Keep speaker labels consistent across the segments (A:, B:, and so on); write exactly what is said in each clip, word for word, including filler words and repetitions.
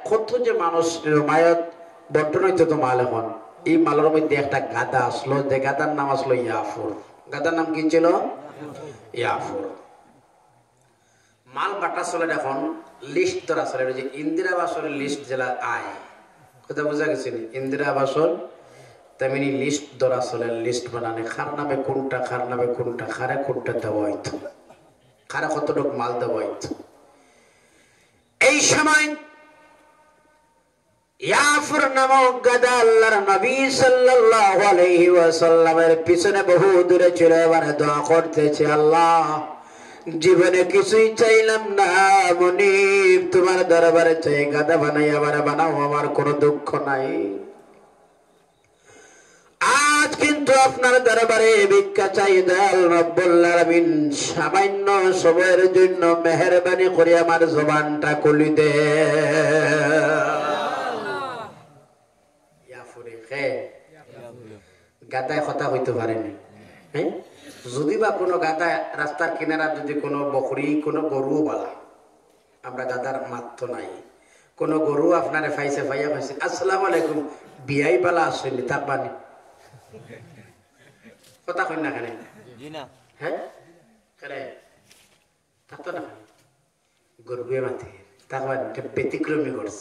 A: কত যে মানুষ মায়াত বন্টন হইতো তো মাল এখন এই মালের মধ্যে একটা গাদা আসলো যে গাদার নাম আসলো ইয়াফুর গাদার নাম কি ছিল ইয়াফুর মাল বাটা চলে এখন লিস্ট ধরা চলে যে ইন্দিরা আবাসের লিস্ট জেলা আয় কথা বোঝা গেছে ইন্দিরা আবাসন তেমনি লিস্ট ধরা চলে লিস্ট বানানে খার নামে কোনটা খার নামে কোনটা খারে কোনটা দেওয়া হইতো খারা কতটুকু মাল দেওয়া হইতো এই সময় ইয়াফুর নামক গাদা আল্লাহর নবী সাল্লাল্লাহু আলাইহি ওয়াসাল্লামের পিছনে বহু দূরে ছিল এবার দোয়া করতেছে আল্লাহ জীবনে কিছুই চাইলাম না মুনিব তোমার দরবারে চাই গাদা বানাই আবার বানাও আমার কোনো দুঃখ নাই আজ কিন্তু আপনার দরবারে ভিক্ষা চাই দয়াল রব্বুল আলামিন সামান্য সময়ের জন্য মেহেরবানি করে আমার জবানটা খুলে দে ইয়াফুরে খে গাদায় কথা হইতে পারেনি হ্যাঁ যদি বা কোনো গাদা রাস্তার কিনারা যদি কোনো বকরি কোনো গরু বলা আমরা গাদার মাত্র নাই কোনো গরু আপনারে ফাইছে ফাইয়া ফাইছে আসসালামু আলাইকুম বিয়াই বালা আসেনি তার মানে কথা কই না কেন হ্যাঁ কেরে থাকতো না গরু বিয়ে মাথে তার মানে ব্যতিক্রমী করছে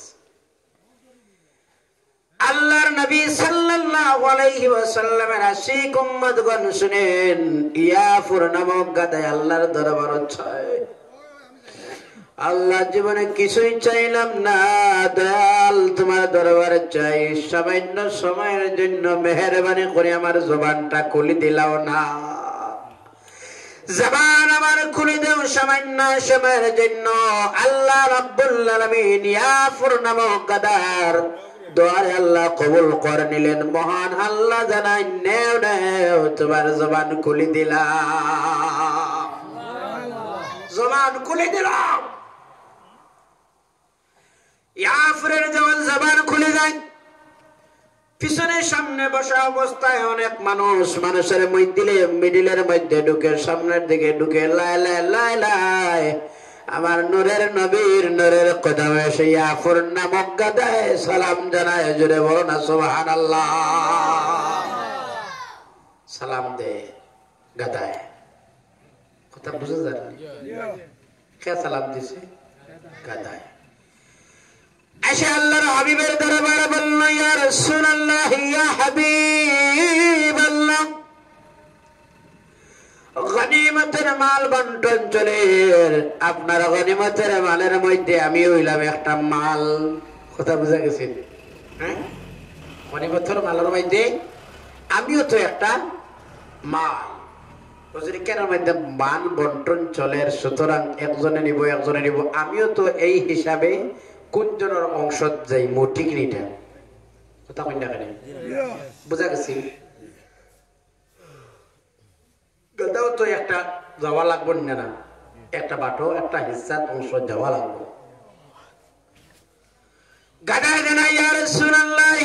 A: আল্লাহর নবী সাল্লাল্লাহু আলাইহি ওয়াসাল্লামের আশিক উম্মতগণ শুনেন ইয়াফুর নামক গাদায় আল্লাহর দরবারে চায় আল্লাহ জীবনে কিছুই চাইলাম না দয়াল তোমার দরবারে চাই সামান্য সময়ের জন্য মেহেরবানি করে আমার জবানটা খুলে দিলাও না জবান আমার খুলে দাও সামান্য সময়ের জন্য আল্লাহ রাব্বুল আলামিন ইয়াফুর নামক গাদার দোয়ারে আল্লাহ কবুল করে নিলেন মহান আল্লাহ জানাই নেও নেও তোমার জবান খুলে দিলাম জবান খুলে দিলাম ইয়াফুরের যখন জবান খুলে যায় পিছনে সামনে বসা অবস্থায় অনেক মানুষ মানুষের মধ্যে মিডিলের মধ্যে ঢুকে সামনের দিকে ঢুকে লাই লাই লাই লাই আমার নূরের নবীর নূরের কদমে এসে ইয়াফুর নামক গাদায় সালাম জানায় জুড়ে বলো না সুবহানাল্লাহ সালাম দে গাদায় কথা বুঝে যান কে সালাম দিছে গাদায় এসে আল্লাহর হাবিবের দরবারে বলল ইয়া রাসূলুল্লাহ ইয়া হাবিবাল্লাহ গনিমতের মাল বন্টন চলে আপনার গনিমতের মালের মধ্যে আমি হইলাম একটা মাল কথা বুঝা গেছে হ্যাঁ গনিমতের মালের মধ্যে আমিও তো একটা মাল কেন মধ্যে মান বন্টন চলে সুতরাং একজনে নিব একজনে নিব আমিও তো এই হিসাবে কোন জনের অংশ যাই ঠিক নিটা কথা কই না কেন বুঝা গেছি গাদাও তো একটা যাওয়া লাগবে না না একটা বাটো একটা হিসাব অংশ যাওয়া লাগবে গাদায় জানা ইয়া রাসূলুল্লাহ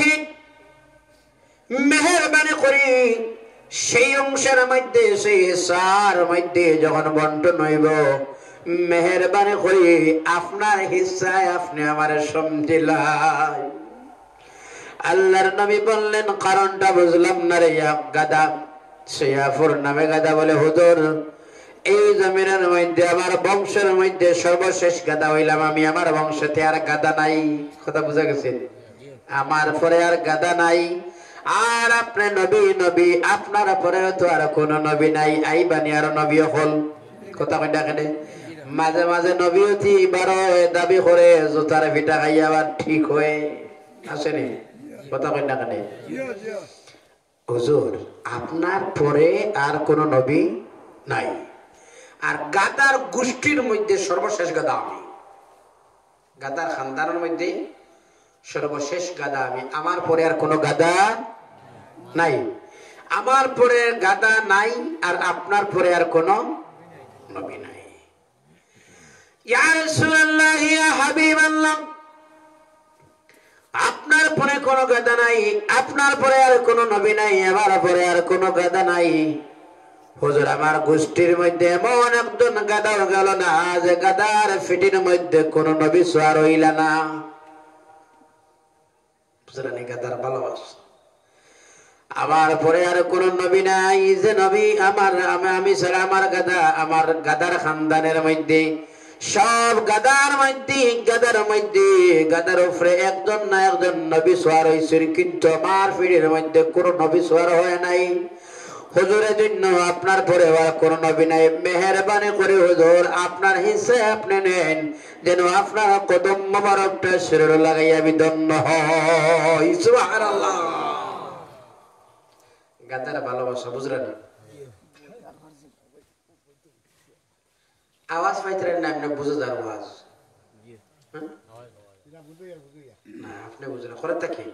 A: মেহেরবানি করে সেই অংশের মধ্যে সেই হিসার মধ্যে যখন বন্টন হইব মেহেরবানি করে আপনার হিসায় আপনি আমার সমঝিলাই আল্লাহর নবী বললেন কারণটা বুঝলাম না রে গাদা ইয়াফুর নামে গাদা বলে হুজুর এই জমিনের মধ্যে আমার বংশের মধ্যে সর্বশেষ গাদা হইলাম আমি আমার বংশতে আর গাদা নাই কথা বুঝা গেছে আমার পরে আর গাদা নাই আর আপনি নবী নবী আপনার পরে তো আর কোন নবী নাই আইবানি আর নবী হল কথা কই না কেন মাঝে মাঝে নবী হতি বারো দাবি করে জুতার ভিটা খাইয়া আবার ঠিক হয়ে আসেনি কথা কই না কেন হুজুর আপনার পরে আর কোন নবী নাই আর গাদার গোষ্ঠীর মধ্যে সর্বশেষ গাদা আমি গাদার খানদানের মধ্যে সর্বশেষ গাদা আমি আমার পরে আর কোন গাদা নাই আমার পরে গাদা নাই আর আপনার পরে আর কোন নবী নাই ইয়া রাসূলুল্লাহ ইয়া হাবিবাল্লাহ আপনার পরে কোন গাদা নাই আপনার পরে আর কোন নবী নাই আমার পরে আর কোন গাদা নাই হুজুর আমার গোষ্ঠীর মধ্যে এমন একজন গাদা গেল না যে গাদার ফিটির মধ্যে কোন নবী সোয়ার হইল না বুঝলেন গাদার ভালোবাসা আমার পরে আর কোন নবী নাই যে নবী আমার আমি ছাড়া আমার গাদা আমার গাদার খানদানের মধ্যে সব গাদার মধ্যে গাদার মধ্যে গাদার উপরে একজন না একজন নবী সোয়ার হয়েছে কিন্তু আমার পিঠের মধ্যে কোন নবী সোয়ার হয় নাই হুজুরের জন্য আপনার পরে আর কোন নবী নাই মেহেরবানি করে হুজুর আপনার হিসে আপনি নেন যেন আপনার কদম মোবারকটা শরীরে লাগাইয়া আমি ধন্য হই সুবহানাল্লাহ গাদার ভালোবাসা বুঝলেন আওয়াজ পাইতেন না আপনি বুঝে যার আওয়াজ না আপনি বুঝলেন করে থাকি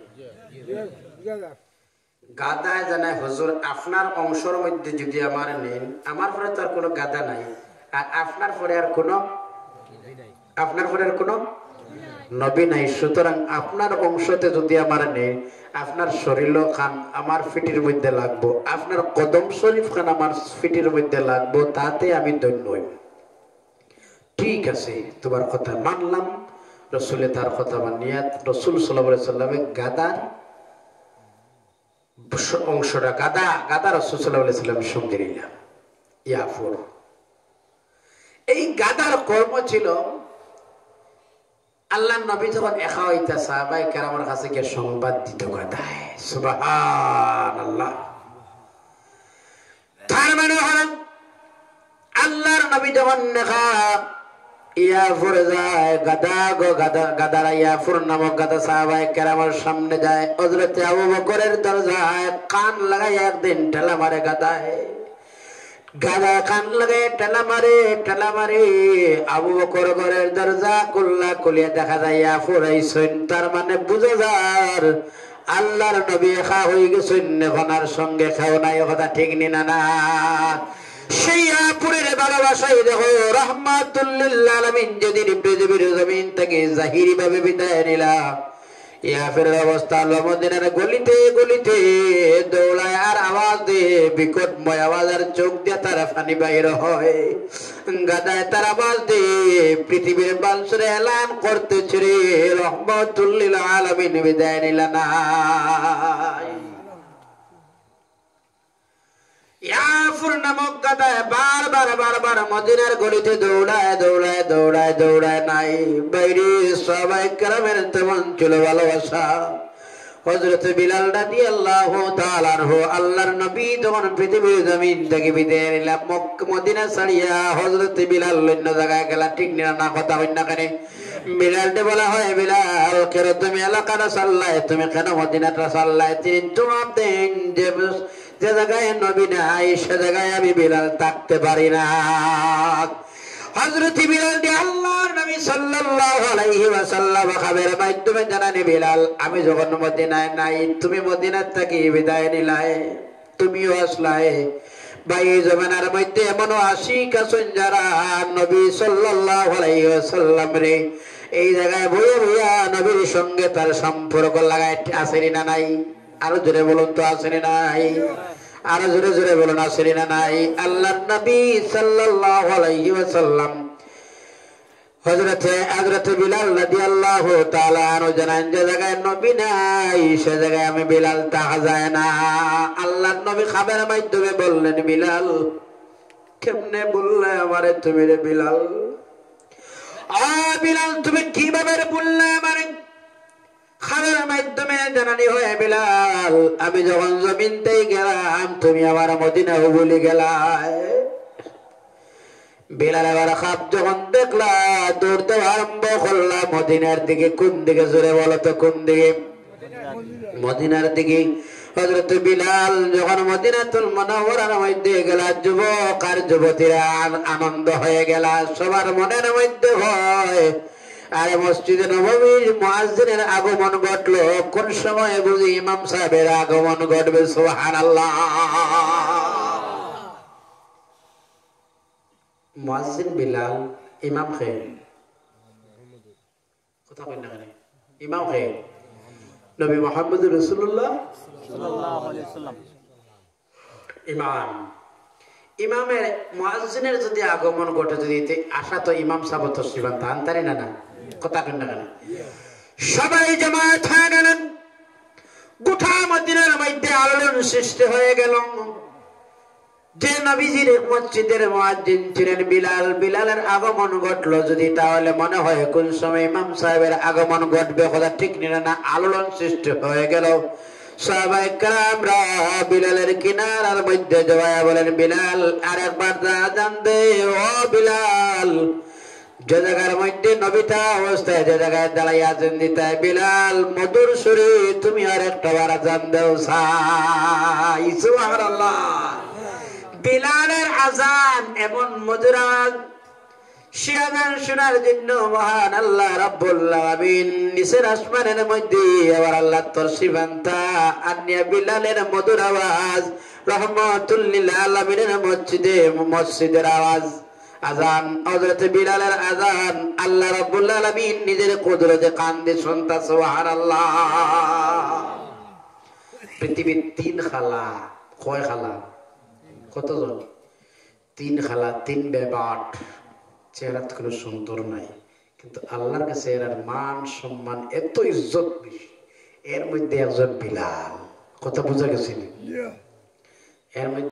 A: গাদায় জানায় হুজুর আপনার অংশের মধ্যে যদি আমার নেন আমার পরে তো আর কোনো গাদা নাই আর আপনার পরে আর কোনো আপনার পরে আর কোনো নবী নাই সুতরাং আপনার অংশতে যদি আমার নেই আপনার শরীর খান আমার ফিটির মধ্যে লাগবো আপনার কদম শরীফ খান আমার ফিটির মধ্যে লাগবো তাতে আমি ধন্য হই ঠিক আছে তোমার কথা মানলাম রসুলে তার কথা মানিয়া রসুল সাল্লাল্লাহু আলাইহি সাল্লামে গাদার অংশটা গাদা গাদা রসুল সাল্লাল্লাহু আলাইহি সাল্লামের সঙ্গে নিলাম ইয়াফুর এই গাদার কর্ম ছিল আল্লাহ নবী যখন একা হইতা সাহাবায়ে কেরামের কাছে গিয়ে সংবাদ দিত গাদায় সুবহানাল্লাহ তার মানে হলেন আল্লাহর নবী যখন একা ইয়াফুর যায় গাদা গো গাদা গাদারা ইয়াফুর নামক গাদা সাহাবায়ে কেরামের সামনে যায় হযরত আবু বকরের দরজায় কান লাগায় একদিন ঠেলা মারে গাদায় গাদা কান লাগায় ঠেলা মারে ঠেলা মারে আবু বকর ঘরের দরজা খুললা খুলিয়া দেখা যায় ইয়াফুর আইছেন তার মানে বুঝা যার আল্লাহর নবী একা হয়ে গেছেন এখন আর সঙ্গে খাও নাই কথা ঠিক নি না না সেই আপুরের ভালোবাসাই দেখো রাহমাতুল লিল আলামিন যেদিন পৃথিবীর জমিন থেকে জাহিরি ভাবে বিদায় নিলা ইয়াফের অবস্থা হলো মদিনার গলিতে গলিতে দৌড়ায় আর আওয়াজ দিয়ে বিকটময় আওয়াজ আর চোখ দিয়ে তারা পানি বাইর হয় গাদায় তার আওয়াজ দিয়ে পৃথিবীর বালসরে এলান করতেছে রে রাহমাতুল লিল আলামিন বিদায় নিলা না ইয়াফুর নামক গাদায় বারবার বারবার মদিনার গলিতে দৌড়ায় দৌড়ায় দৌড়ায় দৌড়ায় নাই বাইরে সাহাবায়ে কেরামের তেমন ছিল ভালোবাসা হযরত বিলাল রাদিয়াল্লাহু তাআলা আনহু আল্লাহর নবী যখন পৃথিবীর জমিন থেকে বিদায় নিলা মক্কা মদিনা ছাড়িয়া হযরত বিলাল অন্য জায়গায় গেলা ঠিক না কথা হই না কেন বিলালকে বলা হয় বিলাল কেন তুমি এলাকাটা সাল্লায় তুমি কেন মদিনাটা সাল্লায় তিনি জবাব দেন যে যে জায়গায় নবী নাই সে জায়গায় আমি বিলাল থাকতে পারি না হযরত বিলাল দিয়ে আল্লাহর নবী সাল্লাল্লাহু আলাইহি ওয়াসাল্লাম খবরের মাধ্যমে জানানি বিলাল আমি যখন মদিনায় নাই তুমি মদিনা থেকে বিদায় নিলাই তুমিও আসলাই ভাই জমানার মধ্যে এমন আশিক আছেন যারা নবী সাল্লাল্লাহু আলাইহি ওয়াসাল্লাম রে এই জায়গায় বইয়া বইয়া নবীর সঙ্গে তার সম্পর্ক লাগায় আসেনি না নাই আরো জোরে বলুন তো আসেনি নাই আরো জোরে জোরে বলুন আসেনি না নাই আল্লাহর নবী সাল্লাল্লাহু আলাইহি ওয়াসাল্লাম হযরতে হযরত বিলাল রাদিয়াল্লাহু তাআলা আনহু জানান যে জায়গায় নবী নাই সে জায়গায় আমি বিলাল থাকা যায় না আল্লাহর নবী খবরের মাধ্যমে বললেন বিলাল কেমনে বললে আমারে তুমি রে বিলাল আ বিলাল তুমি কিভাবে বললে আমারে খবরের মাধ্যমে জানানি হয় বিলাল আমি যখন জমিন থেকে গেলাম তুমি আমার মদিনা বলে গেলাই বিলাল এবার খাপ যখন দেখলা দৌড়তে আরম্ভ করলাম মদিনার দিকে কোন দিকে জোরে বলো তো কোন দিকে মদিনার দিকে হযরত বিলাল যখন মদিনাতুল মুনাওয়ারার মধ্যে গেল যুবক আর যুবতীরা আনন্দ হয়ে গেল সবার মনের মধ্যে হয় আরে মসজিদে নববীর মুয়াজ্জিনের আগমন ঘটলো কোন সময় বুঝি ইমাম সাহেবের আগমন ঘটবে সুবহানাল্লাহ মুয়াজ্জিন বিলাল ইমাম কে কথা কই না কেন ইমাম কে নবী মুহাম্মদ রাসূলুল্লাহ সাল্লাল্লাহু আলাইহি ওয়াসাল্লাম ইমাম ইমামের মুয়াজ্জিনের যদি আগমন ঘটে যদি আশা তো ইমাম সাহেব তো শিবান তান্তারি না না কথা কেন না কেন সবাই জামাত হয়ে গেলেন গোটা মদিনার মধ্যে আলোড়ন সৃষ্টি হয়ে গেল। যে নবীজির মসজিদের মুয়াজ্জিন ছিলেন বিলাল, বিলালের আগমন ঘটলো যদি, তাহলে মনে হয় কোন সময় ইমাম সাহেবের আগমন ঘটবে, কথা ঠিক না। আলোড়ন সৃষ্টি হয়ে গেল। সাহাবায়ে কেরামরা বিলালের কিনারার মধ্যে জবায়া বলেন, বিলাল আরেকবার আযান দে, ও বিলাল। যে জায়গার মধ্যে নবীটা অবস্থায় যে জায়গায় দাঁড়াই আছেন দিতে, বিলাল মধুর সুরে তুমি আর একটা বার আযান দাও। সুবহানাল্লাহ। বিলালের আযান এমন মধুর আওয়াজ, সে আযান শোনার জন্য মহান আল্লাহ রাব্বুল আলামিন নিচের আসমানের মধ্যে আবার আল্লাহ তশরিফ আনতা আনিয়া বিলালের মধুর আওয়াজ রহমাতুল লিল আলামিনের মসজিদে মসজিদের আওয়াজ আযান, হযরত বিলালের আযান আল্লাহ রাব্বুল আলামিন নিজের কুদরতে কান দিয়ে শুনতা। সুবহানাল্লাহ। পৃথিবীর তিন খালা, কয় খালা? কতজন? তিন খালা, তিন বেবাট, চেহারা কোনো সুন্দর নাই, কিন্তু আল্লাহর কাছে এর মান সম্মান এত ইজ্জত বেশি। এর মধ্যে একজন বিলাল, কথা বোঝা গেছে? এর মধ্যে